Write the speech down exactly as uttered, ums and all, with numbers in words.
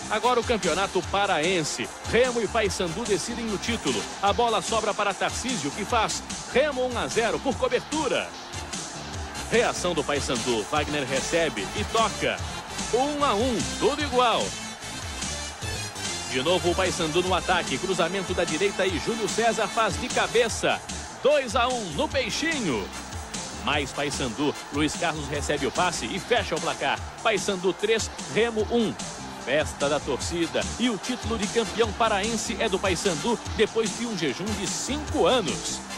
Agora o campeonato paraense. Remo e Paysandu decidem o título. A bola sobra para Tarcísio, que faz Remo um a zero por cobertura. Reação do Paysandu. Wagner recebe e toca. um a um, tudo igual. De novo o Paysandu no ataque. Cruzamento da direita e Júlio César faz de cabeça. dois a um no Peixinho. Mais Paysandu. Luiz Carlos recebe o passe e fecha o placar. Paysandu três, Remo um. Festa da torcida e o título de campeão paraense é do Paysandu depois de um jejum de cinco anos.